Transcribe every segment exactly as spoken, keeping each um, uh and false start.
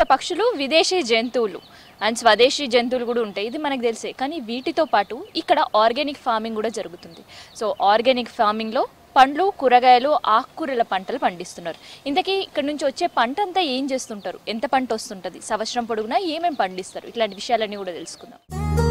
పక్షులు విదేశీ జంతువులు అండ్ స్వదేశీ జంతువులు కూడా ఉంటాయి, ఇది మనకు తెలిసే. కానీ వీటితో పాటు ఇక్కడ ఆర్గానిక్ ఫార్మింగ్ కూడా జరుగుతుంది. సో ఆర్గానిక్ ఫార్మింగ్లో పండ్లు, కూరగాయలు, ఆకుకూరల పంటలు పండిస్తున్నారు. ఇంతకీ ఇక్కడ నుంచి వచ్చే పంట అంతా ఏం చేస్తుంటారు, ఎంత పంట వస్తుంటుంది, సంవత్సరం పొడుగునా ఏమేమి పండిస్తారు, ఇట్లాంటి విషయాలన్నీ కూడా తెలుసుకుందాం.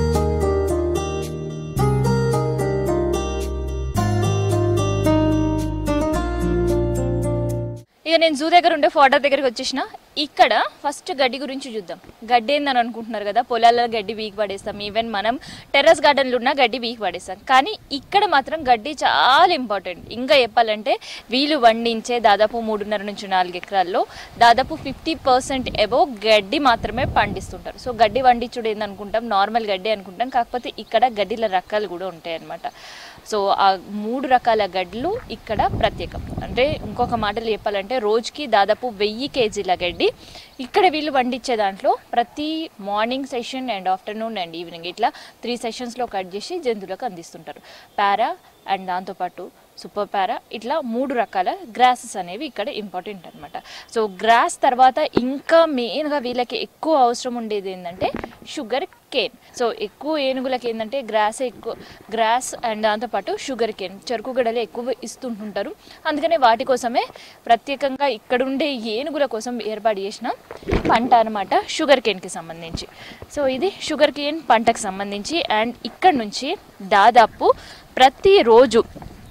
ఇక నేను జూ దగ్గర ఉండే ఫోటో దగ్గరికి వచ్చేసిన. ఇక్కడ ఫస్ట్ గడ్డి గురించి చూద్దాం. గడ్డి ఏందని అనుకుంటున్నారు కదా, పొలాల్లో గడ్డి వీకి పడేస్తాం, ఈవెన్ మనం టెర్రస్ గార్డెన్లు ఉన్న గడ్డి వీకి పడేస్తాం. కానీ ఇక్కడ మాత్రం గడ్డి చాలా ఇంపార్టెంట్. ఇంకా చెప్పాలంటే వీళ్ళు వండించే దాదాపు మూడున్నర నుంచి నాలుగు ఎకరాల్లో దాదాపు ఫిఫ్టీ పర్సెంట్ ఎబో గడ్డి మాత్రమే పండిస్తుంటారు. సో గడ్డి వండించుడు ఏందనుకుంటాం, నార్మల్ గడ్డి అనుకుంటాం, కాకపోతే ఇక్కడ గడ్డిల రకాలు కూడా ఉంటాయి అన్నమాట. సో ఆ మూడు రకాల గడ్డలు ఇక్కడ ప్రత్యేకం. అంటే ఇంకొక మాటలు చెప్పాలంటే రోజుకి దాదాపు వెయ్యి కేజీల గడ్డి ఇక్కడ వీళ్ళు వండించే దాంట్లో ప్రతి morning session and afternoon and evening ఇట్లా త్రీ సెషన్స్లో కట్ చేసి జంతువులకు అందిస్తుంటారు. పారా అండ్ దాంతోపాటు సూపర్ పారా, ఇట్లా మూడు రకాల గ్రాసెస్ అనేవి ఇక్కడ ఇంపార్టెంట్ అనమాట. సో గ్రాస్ తర్వాత ఇంకా మెయిన్గా వీళ్ళకి ఎక్కువ అవసరం ఉండేది ఏంటంటే షుగర్ కేన్. సో ఎక్కువ ఏనుగులకి ఏంటంటే గ్రాస్ ఎక్కువ, గ్రాస్ అండ్ దాంతోపాటు షుగర్ కేన్, చెరుకు గడలు ఎక్కువ ఇస్తుంటుంటారు. అందుకనే వాటి కోసమే ప్రత్యేకంగా ఇక్కడుండే ఏనుగుల కోసం ఏర్పాటు చేసిన పంట అనమాట షుగర్ కేన్కి సంబంధించి. సో ఇది షుగర్ కేన్ పంటకు సంబంధించి. అండ్ ఇక్కడ నుంచి దాదాపు ప్రతిరోజు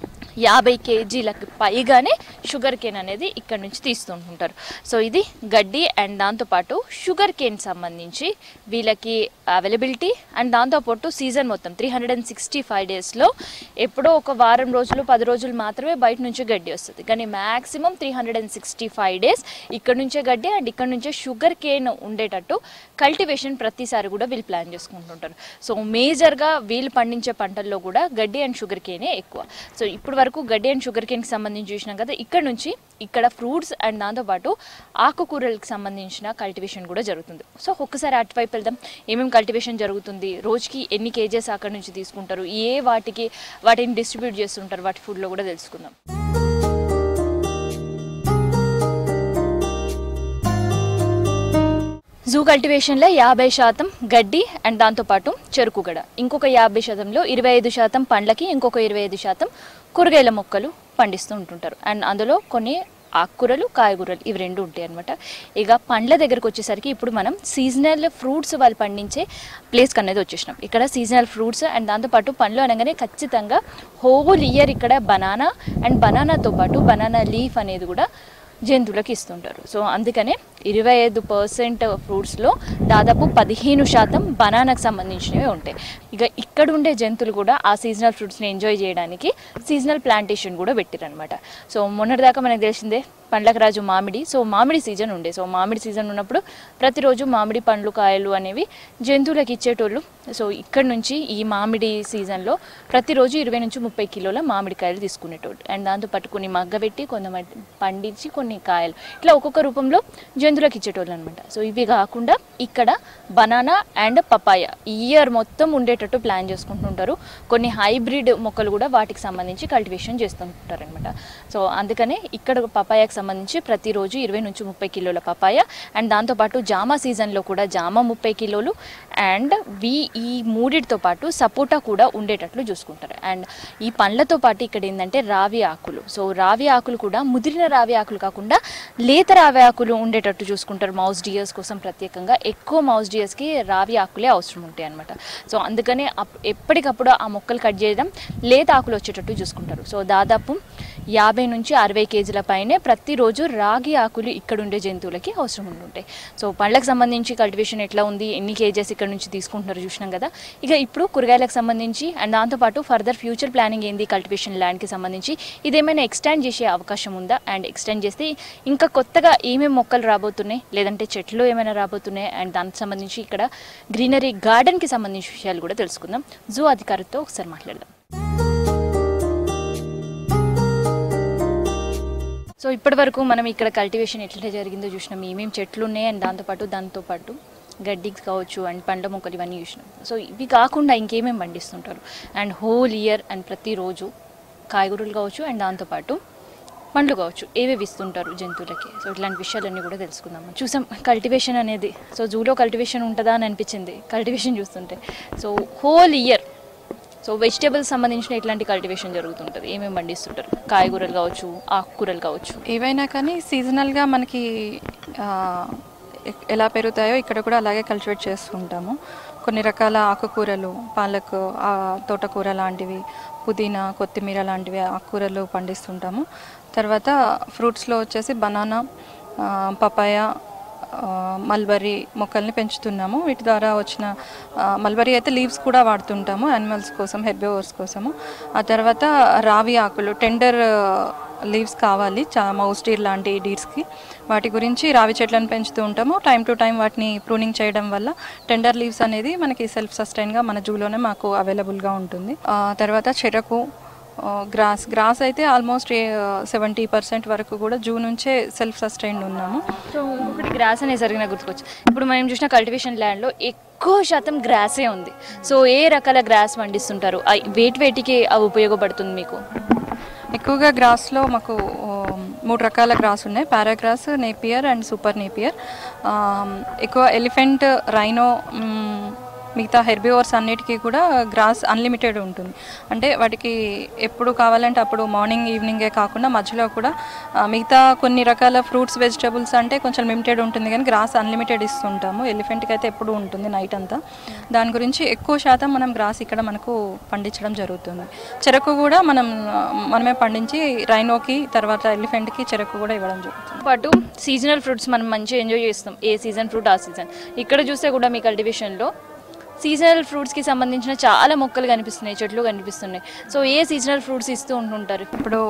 యాభై కేజీలకు పైగానే షుగర్ కేన్ అనేది ఇక్కడ నుంచి తీస్తుంటుంటారు. సో ఇది గడ్డి అండ్ దాంతోపాటు షుగర్ కేన్ సంబంధించి వీళ్ళకి అవైలబిలిటీ అండ్ దాంతోపాటు సీజన్ మొత్తం three hundred and sixty five డేస్లో ఎప్పుడో ఒక వారం రోజులు పది రోజులు మాత్రమే బయట నుంచి గడ్డి వస్తుంది. కానీ maximum three hundred and sixty five days ఇక్కడ నుంచే గడ్డి అండ్ ఇక్కడ నుంచే షుగర్ కేన్ ఉండేటట్టు కల్టివేషన్ ప్రతిసారి కూడా వీళ్ళు ప్లాన్ చేసుకుంటుంటారు. సో మేజర్గా వీళ్ళు పండించే పంటల్లో కూడా గడ్డి అండ్ షుగర్ కేనే ఎక్కువ. సో ఇప్పుడు వరకు గడ్డి అండ్ షుగర్ కేన్కి సంబంధించి చూసినాం కదా. ఇక్కడ నుంచి ఇక్కడ ఫ్రూట్స్ అండ్ దాంతోపాటు ఆకుకూరలకు సంబంధించిన కల్టివేషన్ కూడా జరుగుతుంది. సో ఒక్కసారి అటువైపు వెళ్దాం, ఏమేమి కల్టివేషన్ జరుగుతుంది, రోజుకి ఎన్ని కేజెస్ అక్కడ నుంచి తీసుకుంటారు, ఏ వాటికి వాటిని డిస్ట్రిబ్యూట్ చేస్తుంటారు, వాటి ఫుడ్లో కూడా తెలుసుకుందాం. జూ కల్టివేషన్లో యాభై శాతం గడ్డి అండ్ దాంతోపాటు చెరుకుగడ, ఇంకొక యాభై శాతంలో ఇరవై ఐదు శాతం పండ్లకి, ఇంకొక ఇరవై ఐదు శాతం కూరగాయల మొక్కలు పండిస్తూ ఉంటుంటారు. అండ్ అందులో కొన్ని ఆకుకూరలు, కాయగూరలు ఇవి రెండు ఉంటాయి అనమాట. ఇక పండ్ల దగ్గరకు వచ్చేసరికి ఇప్పుడు మనం సీజనల్ ఫ్రూట్స్ వాళ్ళు పండించే ప్లేస్కి అనేది వచ్చేసినాం. ఇక్కడ సీజనల్ ఫ్రూట్స్ అండ్ దాంతోపాటు పండ్లు అనగానే ఖచ్చితంగా హోల్ ఇయర్ ఇక్కడ బనానా అండ్ బనానాతో పాటు బనానా లీఫ్ అనేది కూడా జంతువులకు ఇస్తుంటారు. సో అందుకనే ఇరవై ఐదు పర్సెంట్ ఫ్రూట్స్లో దాదాపు పదిహేను శాతం బనానాకు సంబంధించినవి ఉంటాయి. ఇక ఇక్కడ ఉండే జంతువులు కూడా ఆ సీజనల్ ఫ్రూట్స్ని ఎంజాయ్ చేయడానికి సీజనల్ ప్లాంటేషన్ కూడా పెట్టారనమాట. సో మొన్నటిదాకా మనకు తెలిసిందే పండ్లకు రాజు మామిడి. సో మామిడి సీజన్ ఉండే. సో మామిడి సీజన్ ఉన్నప్పుడు ప్రతిరోజు మామిడి పండ్లు, కాయలు అనేవి జంతువులకు ఇచ్చేటోళ్ళు. సో ఇక్కడ నుంచి ఈ మామిడి సీజన్లో ప్రతిరోజు ఇరవై నుంచి ముప్పై కిలోల మామిడికాయలు తీసుకునేటోళ్ళు. అండ్ దాంతో పాటు కొన్ని మగ్గబెట్టి కొంతమంది పండించి కొన్ని కాయలు ఇట్లా ఒక్కొక్క రూపంలో జంతువులకు ఇచ్చేటోళ్ళు అనమాట. సో ఇవి కాకుండా ఇక్కడ బనానా అండ్ పపాయ ఇయర్ మొత్తం ఉండేటట్టు ప్లాన్ చేసుకుంటుంటారు. కొన్ని హైబ్రిడ్ మొక్కలు కూడా వాటికి సంబంధించి కల్టివేషన్ చేస్తుంటారు అనమాట. సో అందుకనే ఇక్కడ పపాయకు సంబంధించి ప్రతిరోజు ఇరవై నుంచి ముప్పై కిలోల పపాయ అండ్ దాంతోపాటు జామ సీజన్లో కూడా జామ ముప్పై కిలోలు అండ్ వీ ఈ మూడిటితో పాటు సపోటా కూడా ఉండేటట్లు చూసుకుంటారు. అండ్ ఈ పండ్లతో పాటు ఇక్కడ ఏంటంటే రావి ఆకులు. సో రావి ఆకులు కూడా ముదిరిన రావి ఆకులు కాకుండా లేత రావి ఆకులు ఉండేటట్టు చూసుకుంటారు. మౌస్ డియర్స్ కోసం ప్రత్యేకంగా ఎక్కువ మౌస్ డియర్స్కి రావి ఆకులే అవసరం ఉంటాయి అనమాట. సో అందుకనే ఎప్పటికప్పుడు ఆ మొక్కలు కట్ చేయడం, లేత ఆకులు వచ్చేటట్టు చూసుకుంటారు. సో దాదాపు యాభై నుంచి అరవై కేజీల పైనే ప్రతిరోజు రాగి ఆకులు ఇక్కడ ఉండే జంతువులకి అవసరం ఉంటుంటాయి. సో పండ్లకు సంబంధించి కల్టివేషన్ ఎట్లా ఉంది, ఎన్ని కేజెస్ ఇక్కడ నుంచి తీసుకుంటున్నారు చూసినాం కదా. ఇక ఇప్పుడు కూరగాయలకు సంబంధించి అండ్ దాంతోపాటు ఫర్దర్ ఫ్యూచర్ ప్లానింగ్ ఏంది కల్టివేషన్ ల్యాండ్కి సంబంధించి, ఇదేమైనా ఎక్స్టెండ్ చేసే అవకాశం ఉందా, అండ్ ఎక్స్టెండ్ చేస్తే ఇంకా కొత్తగా ఏమేమి మొక్కలు రాబోతున్నాయి, లేదంటే చెట్లు ఏమైనా రాబోతున్నాయి, అండ్ దానికి సంబంధించి ఇక్కడ గ్రీనరీ గార్డెన్కి సంబంధించిన విషయాలు కూడా తెలుసుకుందాం. జూ అధికారితో ఒకసారి మాట్లాడదాం. సో ఇప్పటి వరకు మనం ఇక్కడ కల్టివేషన్ ఎట్లా జరిగిందో చూసినాం, ఏమేమి చెట్లు ఉన్నాయి అండ్ దాంతోపాటు దాంతోపాటు గడ్డి కావచ్చు అండ్ పండ్ల మొక్కలు ఇవన్నీ చూసినాం. సో ఇవి కాకుండా ఇంకేమేమి పండిస్తుంటారు అండ్ హోల్ ఇయర్ అండ్ ప్రతిరోజు కాయగూరలు కావచ్చు అండ్ దాంతోపాటు పండ్లు కావచ్చు ఏవేవి ఇస్తుంటారు జంతువులకి. సో ఇట్లాంటి విషయాలన్నీ కూడా తెలుసుకుందాం. చూసాం కల్టివేషన్ అనేది. సో జూలో కల్టివేషన్ ఉంటుందా అని అనిపించింది కల్టివేషన్ చూస్తుంటే. So whole year so vegetables సంబంధించిన ఇట్లాంటి కల్టివేషన్ జరుగుతుంటుంది. ఏమేమి పండిస్తుంటారు? కాయగూరలు కావచ్చు, ఆకుకూరలు కావచ్చు, ఏవైనా కానీ సీజనల్గా మనకి ఎలా పెరుగుతాయో ఇక్కడ కూడా అలాగే కల్టివేట్ చేస్తుంటాము. కొన్ని రకాల ఆకుకూరలు, పాలకు, తోటకూర లాంటివి, పుదీనా, కొత్తిమీర లాంటివి ఆకుకూరలు పండిస్తుంటాము. తర్వాత ఫ్రూట్స్లో వచ్చేసి బనానా, పపాయ, మల్బరీ మొక్కల్ని పెంచుతున్నాము. వీటి ద్వారా వచ్చిన మల్బరీ అయితే లీవ్స్ కూడా వాడుతుంటాము యానిమల్స్ కోసం, హెర్బివోర్స్ కోసము. ఆ తర్వాత రావి ఆకులు, టెండర్ లీవ్స్ కావాలి చా మౌస్ డీర్ లాంటి డీర్స్కి, వాటి గురించి రావి చెట్లను పెంచుతూ ఉంటాము. టైం టు టైం వాటిని ప్రూనింగ్ చేయడం వల్ల టెండర్ లీవ్స్ అనేది మనకి సెల్ఫ్ సస్టైన్గా మన జూలోనే మాకు అవైలబుల్గా ఉంటుంది. తర్వాత చెరకు, గ్రాస్ గ్రాస్ అయితే ఆల్మోస్ట్ సెవెంటీ పర్సెంట్ వరకు కూడా జూ నుంచే సెల్ఫ్ సస్టైన్డ్ ఉన్నాము. సో ఇంకొకటి గ్రాస్ అనేసరికి నాకు గుర్తుకొచ్చు. ఇప్పుడు మనం చూసిన కల్టివేషన్ ల్యాండ్లో ఎక్కువ శాతం గ్రాసే ఉంది. సో ఏ రకాల గ్రాస్ పండిస్తుంటారు? వేటి వేటికి అవి ఉపయోగపడుతుంది మీకు? ఎక్కువగా గ్రాస్లో మాకు మూడు రకాల గ్రాస్ ఉన్నాయి. Paragrass, napier and super napier. ఎక్కువ ఎలిఫెంట్, రైనో, మిగతా హెర్బివోర్స్ అన్నిటికీ కూడా గ్రాస్ అన్లిమిటెడ్ ఉంటుంది. అంటే వాటికి ఎప్పుడు కావాలంటే అప్పుడు మార్నింగ్ ఈవినింగే కాకుండా మధ్యలో కూడా మిగతా కొన్ని రకాల ఫ్రూట్స్, వెజిటబుల్స్ అంటే కొంచెం లిమిటెడ్ ఉంటుంది, కానీ గ్రాస్ అన్లిమిటెడ్ ఇస్తుంటాము. ఎలిఫెంట్కి అయితే ఎప్పుడు ఉంటుంది నైట్ అంతా. దాని గురించి ఎక్కువ శాతం మనం గ్రాస్ ఇక్కడ మనకు పండించడం జరుగుతుంది. చెరకు కూడా మనం మనమే పండించి రైనోకి, తర్వాత ఎలిఫెంట్కి చెరకు కూడా ఇవ్వడం జరుగుతుంది. పాటు సీజనల్ ఫ్రూట్స్ మనం మంచిగా ఎంజాయ్ చేస్తాం. ఏ సీజన్ ఫ్రూట్ ఆ సీజన్. ఇక్కడ చూస్తే కూడా మీ కల్టివేషన్లో సీజనల్ ఫ్రూట్స్కి సంబంధించిన చాలా మొక్కలు కనిపిస్తున్నాయి, చెట్లు కనిపిస్తున్నాయి. సో ఏ సీజనల్ ఫ్రూట్స్ ఇస్తూ ఉంటుంటారు? ఇప్పుడు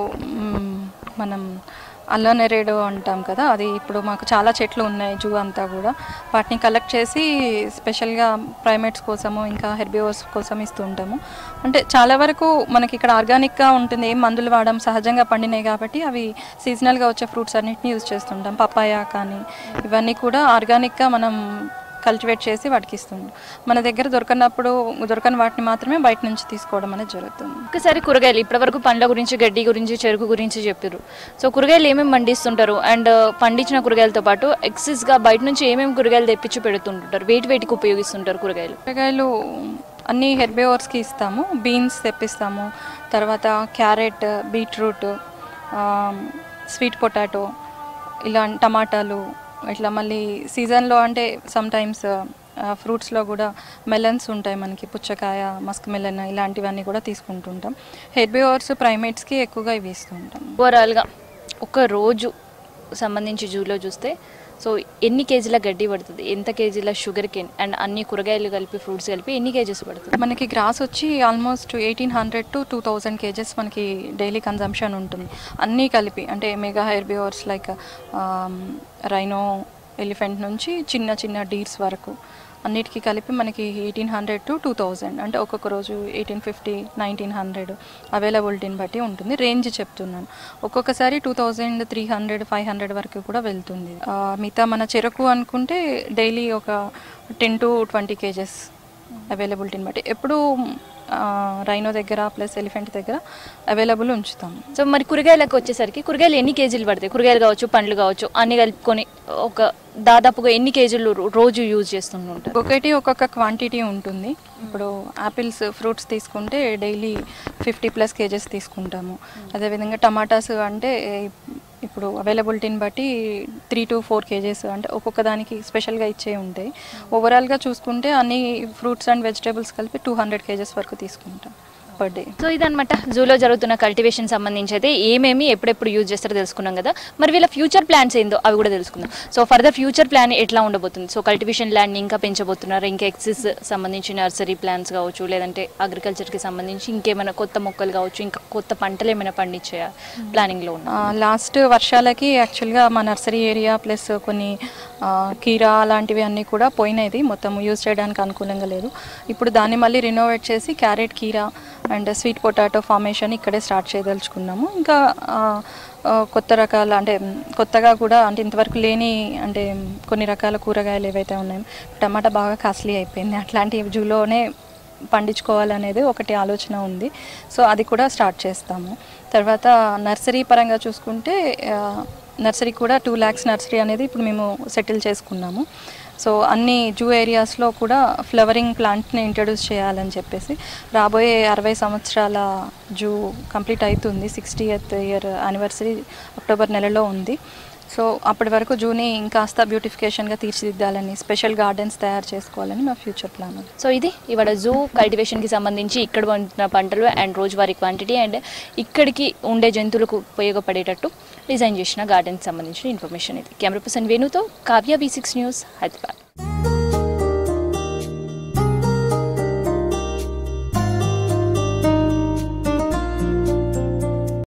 మనం అల్లనేరేడు అంటాం కదా, అది ఇప్పుడు మాకు చాలా చెట్లు ఉన్నాయి జూ అంతా కూడా. వాటిని కలెక్ట్ చేసి స్పెషల్గా ప్రైమేట్స్ కోసము, ఇంకా హెర్బివోర్స్ కోసం ఇస్తూ ఉంటాము. అంటే చాలా వరకు మనకి ఇక్కడ ఆర్గానిక్గా ఉంటుంది, ఏం మందులు వాడడం, సహజంగా పండినాయి కాబట్టి అవి సీజనల్గా వచ్చే ఫ్రూట్స్ అన్నిటిని యూజ్ చేస్తుంటాం. పపాయ కానీ ఇవన్నీ కూడా ఆర్గానిక్గా మనం కల్టివేట్ చేసి వాటికి ఇస్తుంది. మన దగ్గర దొరకనప్పుడు దొరకని వాటిని మాత్రమే బయట నుంచి తీసుకోవడం అనేది జరుగుతుంది. ఒకసారి కూరగాయలు, ఇప్పటివరకు పండ్ల గురించి, గడ్డి గురించి, చెరుకు గురించి చెప్పారు. సో కూరగాయలు ఏమేమి పండిస్తుంటారు? అండ్ పండించిన కూరగాయలతో పాటు ఎక్సెస్గా బయట నుంచి ఏమేమి కూరగాయలు తెప్పించి పెడుతుంటారు? వేటి వేటికి ఉపయోగిస్తుంటారు కూరగాయలు? కూరగాయలు అన్ని హెర్బివోర్స్కి ఇస్తాము. బీన్స్ తెప్పిస్తాము, తర్వాత క్యారెట్, బీట్రూట్, స్వీట్ పొటాటో, ఇలా టమాటాలు, ఇట్లా మళ్ళీ సీజన్లో అంటే సమ్ టైమ్స్ ఫ్రూట్స్లో కూడా మెలన్స్ ఉంటాయి మనకి, పుచ్చకాయ, మస్క్ మెలన్, ఇలాంటివన్నీ కూడా తీసుకుంటుంటాం. హెర్బివోర్స్, ప్రైమేట్స్కి ఎక్కువగా ఇవి ఇస్తుంటాం. ఓవరాల్గా ఒక రోజు సంబంధించి జూలో చూస్తే సో ఎన్ని కేజీల గడ్డి పడుతుంది, ఎంత కేజీల షుగర్ కేన్ అండ్ అన్ని కూరగాయలు కలిపి, ఫ్రూట్స్ కలిపి ఎన్ని కేజెస్ పడుతుంది? మనకి గ్రాస్ వచ్చి almost eighteen hundred to two thousand kgs మనకి డైలీ కన్జంప్షన్ ఉంటుంది అన్నీ కలిపి. అంటే mega herbivores like rhino, elephant నుంచి చిన్న చిన్న డీర్స్ వరకు అన్నిటికీ కలిపి మనకి eighteen hundred to two thousand అంటే ఒక్కొక్క రోజు ఎయిటీన్ ఫిఫ్టీ నైన్టీన్ హండ్రెడ్ అవైలబిలిటీని బట్టి ఉంటుంది. రేంజ్ చెప్తున్నాను. ఒక్కొక్కసారి two thousand three hundred five hundred వరకు కూడా వెళ్తుంది. మిగతా మన చెరకు అనుకుంటే డైలీ ఒక టెన్ టు ట్వంటీ కేజెస్ అవైలబిలిటీని బట్టి ఎప్పుడు రైనో దగ్గర ప్లస్ ఎలిఫెంట్ దగ్గర అవైలబుల్ ఉంచుతాం. సో మరి కూరగాయలకు వచ్చేసరికి కూరగాయలు ఎన్ని కేజీలు పడతాయి? కూరగాయలు కావచ్చు, పండ్లు కావచ్చు, అన్ని కలుపుకొని ఒక దాదాపుగా ఎన్ని కేజీలు రోజు యూజ్ చేస్తుంటారు? ఒకటి ఒక్కొక్క క్వాంటిటీ ఉంటుంది. ఇప్పుడు యాపిల్స్, ఫ్రూట్స్ తీసుకుంటే డైలీ ఫిఫ్టీ ప్లస్ కేజెస్ తీసుకుంటాము. అదేవిధంగా టమాటాస్ అంటే ఇప్పుడు అవైలబిలిటీని బట్టి త్రీ టు ఫోర్ కేజెస్ అంటే ఒక్కొక్క దానికి స్పెషల్గా ఇచ్చే ఉంటాయి. ఓవరాల్గా చూసుకుంటే అన్ని ఫ్రూట్స్ అండ్ వెజిటేబుల్స్ కలిపి టూ హండ్రెడ్ కేజెస్ వరకు తీసుకుంటాం పర్ డే. సో ఇదనమాట జూలో జరుగుతున్న కల్టివేషన్ సంబంధించి అయితే ఏమేమి ఎప్పుడెప్పుడు యూజ్ చేస్తారో తెలుసుకున్నాం కదా. మరి వీళ్ళ ఫ్యూచర్ ప్లాన్స్ ఏందో అవి కూడా తెలుసుకుందాం. సో ఫర్దర్ ఫ్యూచర్ ప్లాన్ ఎట్లా ఉండబోతుంది? సో కల్టివేషన్ ల్యాండ్ని ఇంకా పెంచబోతున్నారు, ఇంకా ఎక్సెస్ సంబంధించి నర్సరీ ప్లాన్స్ కావచ్చు, లేదంటే అగ్రికల్చర్కి సంబంధించి ఇంకేమైనా కొత్త మొక్కలు కావచ్చు, ఇంకా కొత్త పంటలు ఏమైనా పండించే ప్లానింగ్లో ఉన్నాయి? లాస్ట్ వర్షాలకి యాక్చువల్గా మా నర్సరీ ఏరియా ప్లస్ కొన్ని కీరా అలాంటివి అన్నీ కూడా పోయినది, మొత్తం యూజ్ చేయడానికి అనుకూలంగా లేదు. ఇప్పుడు దాన్ని మళ్ళీ రినోవేట్ చేసి క్యారెట్, కీరా అండ్ స్వీట్ పొటాటో ఫార్మేషన్ ఇక్కడే స్టార్ట్ చేయదలుచుకున్నాము. ఇంకా కొత్త రకాల అంటే కొత్తగా కూడా అంటే ఇంతవరకు లేని అంటే కొన్ని రకాల కూరగాయలు ఏవైతే ఉన్నాయో, టమాటా బాగా కాస్ట్లీ అయిపోయింది, అట్లాంటి జూలోనే పండించుకోవాలనేది ఒకటి ఆలోచన ఉంది. సో అది కూడా స్టార్ట్ చేస్తాము. తర్వాత నర్సరీ పరంగా చూసుకుంటే నర్సరీ కూడా టూ ల్యాక్స్ నర్సరీ అనేది ఇప్పుడు మేము సెటిల్ చేసుకున్నాము. సో అన్ని జూ ఏరియాస్లో కూడా ఫ్లవరింగ్ ప్లాంట్ని ఇంట్రడ్యూస్ చేయాలని చెప్పేసి రాబోయే అరవై సంవత్సరాల జూ కంప్లీట్ అవుతుంది. సిక్స్టీయత్ ఇయర్ యానివర్సరీ అక్టోబర్ నెలలో ఉంది. సో అప్పటి వరకు జూని ఇంకాస్త బ్యూటిఫికేషన్గా తీర్చిదిద్దాలని, స్పెషల్ గార్డెన్స్ తయారు చేసుకోవాలని మా ఫ్యూచర్ ప్లాన్. సో ఇది ఇవాళ జూ కల్టివేషన్కి సంబంధించి ఇక్కడ ఉన్న పంటలు అండ్ రోజువారీ క్వాంటిటీ అండ్ ఇక్కడికి ఉండే జంతువులకు ఉపయోగపడేటట్టు డిజైన్ చేసిన గార్డెన్కి సంబంధించిన ఇన్ఫర్మేషన్ ఇది. కెమెరా పర్సన్ వేణుతో Kavya, V six news, Hyderabad.